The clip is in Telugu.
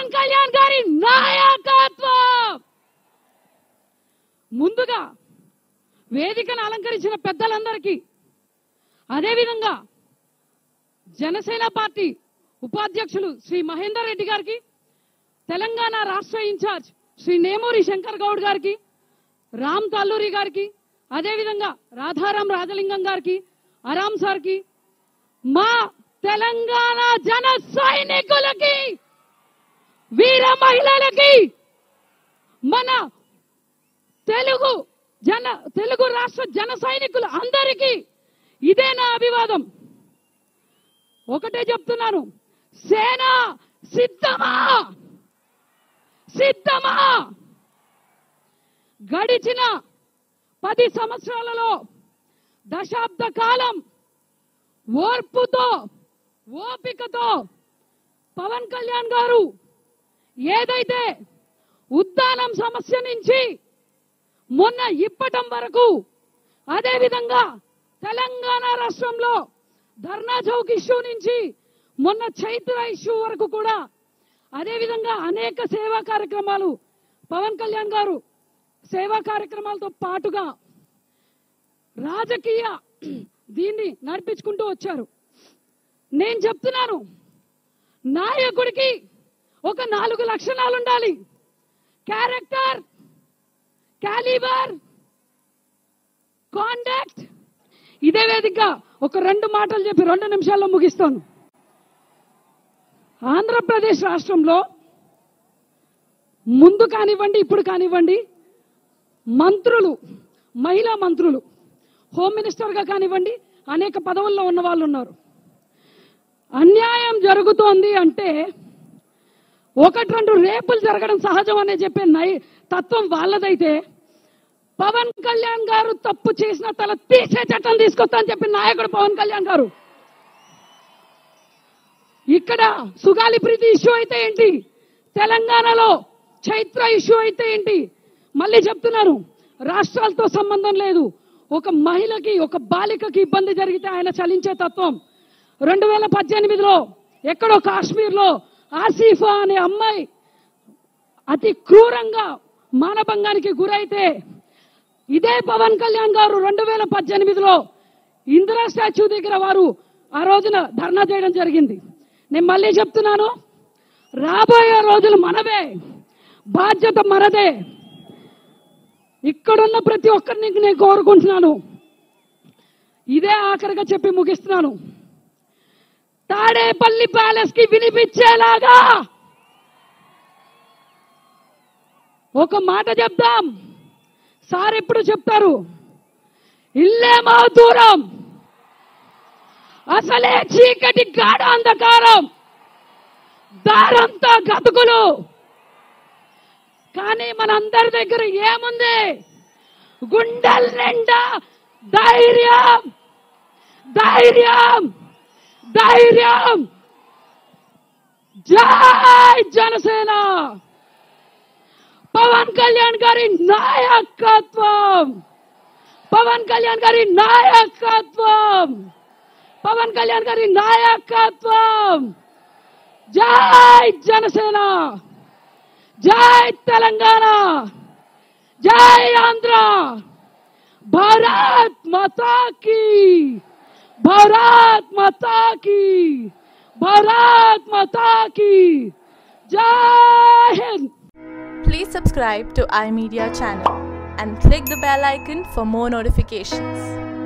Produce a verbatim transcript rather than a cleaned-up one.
పవన్ కళ్యాణ్ గారి నాయకత్వం. ముందుగా వేదికను అలంకరించిన పెద్దలందరికీ, అదేవిధంగా జనసేన పార్టీ ఉపాధ్యక్షులు శ్రీ మహేందర్ రెడ్డి గారికి, తెలంగాణ రాష్ట్ర ఇన్ఛార్జ్ శ్రీ నేమూరి శంకర్ గౌడ్ గారికి, రామ్ తల్లూరి గారికి, అదేవిధంగా రాధారాం రాజలింగం గారికి, అరాం సార్కి, మా తెలంగాణ జన సైనికులకి, వీర మహిళలకి, మన తెలుగు జన తెలుగు రాష్ట్ర జన సైనికులు అందరికీ ఇదే నా అభివాదం. ఒకటే చెప్తున్నాను, సేన సిద్ధమా సిద్ధమా. గడిచిన పది సంవత్సరాలలో దశాబ్ద కాలం ఓర్పుతో ఓపికతో పవన్ కళ్యాణ్ గారు ఏదైతే ఉద్దానం సమస్య నుంచి మొన్న ఇప్పటం వరకు, అదేవిధంగా తెలంగాణ రాష్ట్రంలో ధర్నా చౌక్ ఇష్యూ నుంచి మొన్న చైత్ర ఇష్యూ వరకు కూడా, అదేవిధంగా అనేక సేవా కార్యక్రమాలు పవన్ కళ్యాణ్ గారు సేవా కార్యక్రమాలతో పాటుగా రాజకీయ దీన్ని నడిపించుకుంటూ వచ్చారు. నేను చెప్తున్నాను, నాయకుడికి ఒక నాలుగు లక్షణాలు ఉండాలి. Character, calibre, conduct. ఇదే వేదిక ఒక రెండు మాటలు చెప్పి రెండు నిమిషాల్లో ముగిస్తాను. ఆంధ్రప్రదేశ్ రాష్ట్రంలో ముందు కానివ్వండి, ఇప్పుడు కానివ్వండి, మంత్రులు, మహిళా మంత్రులు, హోమ్ మినిస్టర్గా కానివ్వండి, అనేక పదవుల్లో ఉన్న వాళ్ళు ఉన్నారు. అన్యాయం జరుగుతోంది అంటే ఒకటి రెండు రేపులు జరగడం సహజం అనే చెప్పే నై తత్వం వాళ్ళదైతే, పవన్ కళ్యాణ్ గారు తప్పు చేసిన తల తీసే చట్టం తీసుకొస్తా అని చెప్పిన నాయకుడు పవన్ కళ్యాణ్ గారు. ఇక్కడ సుగాలి ప్రీతి ఇష్యూ అయితే ఏంటి, తెలంగాణలో చైత్ర ఇష్యూ అయితే ఏంటి, మళ్ళీ చెప్తున్నాను, రాష్ట్రాలతో సంబంధం లేదు. ఒక మహిళకి, ఒక బాలికకి ఇబ్బంది జరిగితే ఆయన చలించే తత్వం. రెండు వేల పద్దెనిమిదిలో ఎక్కడో కాశ్మీర్లో ఆసిఫా అనే అమ్మాయి అతి క్రూరంగా మానభంగానికి గురైతే ఇదే పవన్ కళ్యాణ్ గారు రెండు వేల పద్దెనిమిదిలో ఇందిరా స్టాచ్యూ దగ్గర వారు ఆ రోజున ధర్నా చేయడం జరిగింది. నేను మళ్ళీ చెప్తున్నాను, రాబోయే రోజులు మనవే, బాధ్యత మనదే. ఇక్కడున్న ప్రతి ఒక్కరిని నేను కోరుకుంటున్నాను, ఇదే ఆఖరిగా చెప్పి ముగిస్తున్నాను, తాడేపల్లి ప్యాలెస్ కి వినిపించేలాగా ఒక మాట చెప్దాం. సార్ ఎప్పుడు చెప్తారు, ఇల్లేమో దూరం, అసలే చీకటి గాఢ అంధకారం, దారంతా గతుకులు. కానీ మనందరి దగ్గర ఏముంది, గుండెల నిండా ధైర్యం, ధైర్యం, ధైర్యం. జై జనసేన, పవన్ కళ్యాణ్ గారి నాయకత్వం, పవన్ కళ్యాణ్ గారి నాయకత్వం, పవన్ కళ్యాణ్ గారి నాయకత్వం. జై జనసేన, జై తెలంగాణ, జై ఆంధ్ర. భారత్ మాతా కీ, భారత్ మాతా కీ, భారత్ మాతా కీ. జై Hind. Please subscribe to iMedia channel and click the bell icon for more notifications.